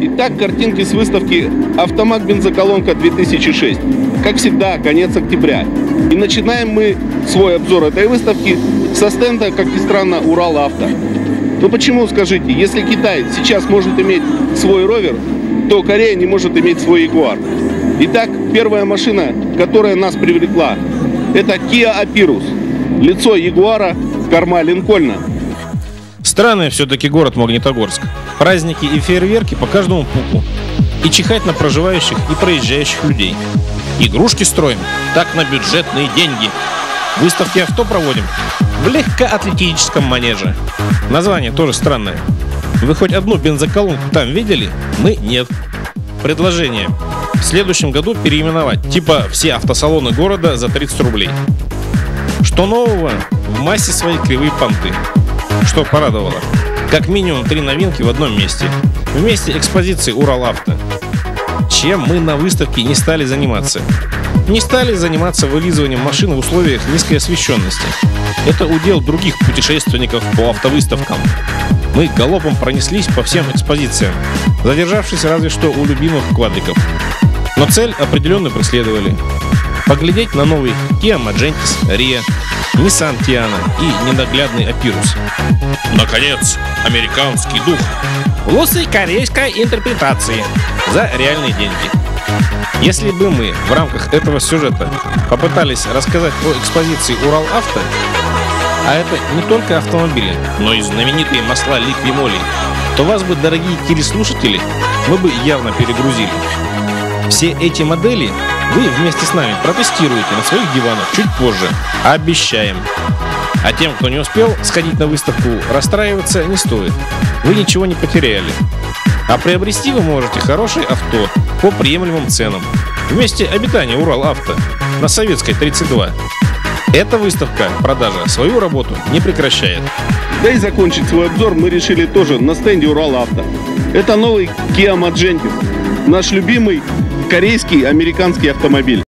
Итак, картинки с выставки «Автомаг бензоколонка 2006». Как всегда, конец октября. И начинаем мы свой обзор этой выставки со стенда, как ни странно, Урал-Авто. Ну почему, скажите, если Китай сейчас может иметь свой ровер, то Корея не может иметь свой Ягуар. Итак, первая машина, которая нас привлекла, это Kia Apirus. Лицо Ягуара, корма Линкольна. Странный все-таки город Магнитогорск. Праздники и фейерверки по каждому пуку. И чихать на проживающих и проезжающих людей. Игрушки строим, так на бюджетные деньги. Выставки авто проводим в легкоатлетическом манеже. Название тоже странное. Вы хоть одну бензоколонку там видели? Мы нет. Предложение. В следующем году переименовать типа все автосалоны города за 30 рублей. Что нового? В массе своей кривые понты. Что порадовало? Как минимум 3 новинки в одном месте. В месте экспозиции Урал-Авто. Чем мы на выставке не стали заниматься? Не стали заниматься вылизыванием машин в условиях низкой освещенности. Это удел других путешественников по автовыставкам. Мы галопом пронеслись по всем экспозициям, задержавшись разве что у любимых квадриков. Но цель определенно преследовали. Поглядеть на новый Kia Magentis, Ria, Nissan Tiana и ненаглядный Apirus. Наконец, американский дух. В лучшей корейской интерпретации за реальные деньги. Если бы мы в рамках этого сюжета попытались рассказать о экспозиции Урал-Авто, а это не только автомобили, но и знаменитые масла Liqui-Moly, то вас бы, дорогие телеслушатели, мы бы явно перегрузили. Все эти модели вы вместе с нами протестируете на своих диванах чуть позже. Обещаем. А тем, кто не успел сходить на выставку, расстраиваться не стоит. Вы ничего не потеряли. А приобрести вы можете хорошее авто по приемлемым ценам в месте обитания Урал-Авто на Советской 32. Эта выставка продажа свою работу не прекращает. Да и закончить свой обзор мы решили тоже на стенде Урал-Авто. Это новый Kia Magentis. Наш любимый корейский американский автомобиль.